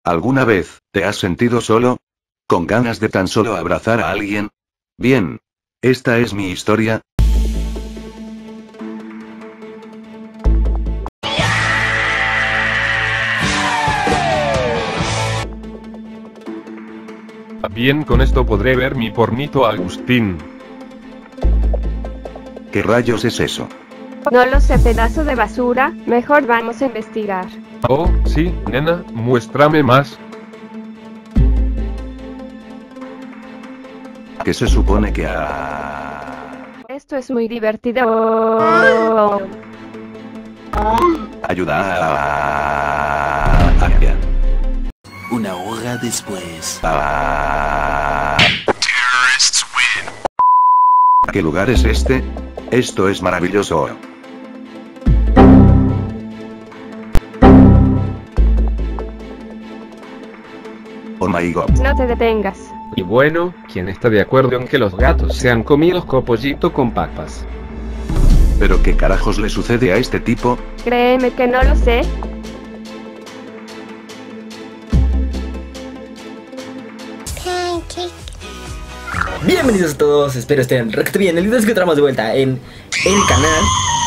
¿Alguna vez te has sentido solo? ¿Con ganas de tan solo abrazar a alguien? Bien. Esta es mi historia. Bien, con esto podré ver mi pornito Agustín. ¿Qué rayos es eso? No lo sé, pedazo de basura, mejor vamos a investigar. Oh, sí, nena, muéstrame más. ¿Qué se supone que Esto es muy divertido. ayuda Una hora después. ¿Qué lugar es este? Esto es maravilloso. Oh my god. No te detengas. Y bueno, ¿quién está de acuerdo en que los gatos sean comidos con pollito con papas? ¿Pero qué carajos le sucede a este tipo? Créeme que no lo sé. Bienvenidos a todos, espero estén requete bien. El video es que entramos de vuelta en el canal.